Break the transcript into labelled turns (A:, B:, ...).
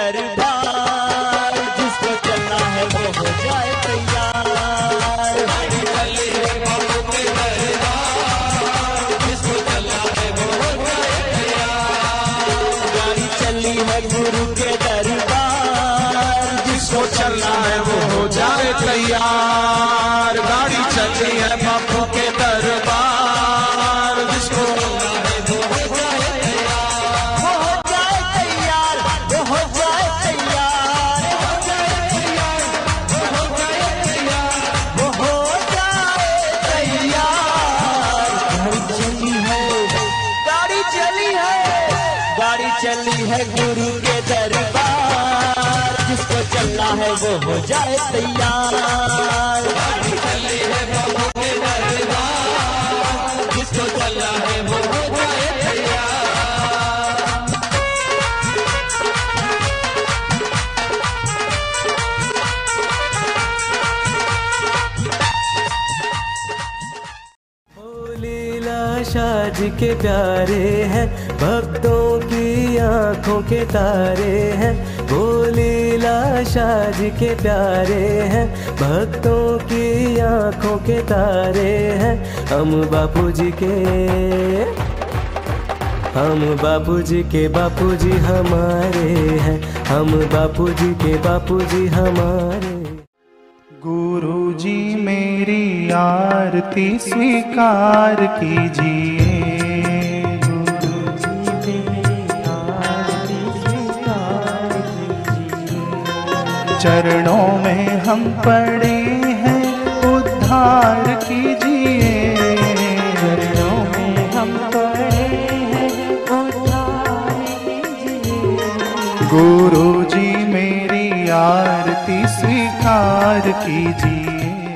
A: दरबार, जिसको चलना है वो हो जाए तैयार। गाड़ी चली है बाबू के दरबार, जिसको चलना है वो हो जाए तैयार। गाड़ी चली है गुरु के दरबार, जिसको चलना है वो हो जाए तैयार। गाड़ी चली है बाबू के दरबार, जिसको चलना है वो हो जाए तैयार। वो हो जाए तैयार, वो हो जाए तैयार, हो जाए तैयार, वो हो जाए तैयार, वो हो जाए तैयार। गाड़ी चली है, गाड़ी चली है गुरु के दरबार, जिसको चलना है वो हो जाए तैयार। गाड़ी चली है बाबू के दरबार, जिसको चलना है वो हो जाए तैयार।
B: लीला शाह जी के प्यारे हैं, भक्तों की आंखों के तारे हैं। वो लीला शाह जी के प्यारे हैं, भक्तों की आंखों के तारे हैं। हम बापू जी के बापू जी हमारे हैं, हम बापू जी के बापू जी हमारे।
C: गुरुजी मेरी आरती स्वीकार कीजिए, गुरुजी मेरी आरती स्वीकार कीजिए। चरणों में हम पड़े हैं, उद्धार कीजिए। चरणों में हम पड़े हैं, उद्धार कीजिए। गुरुजी मेरी आरती स्वीकार कीजिए।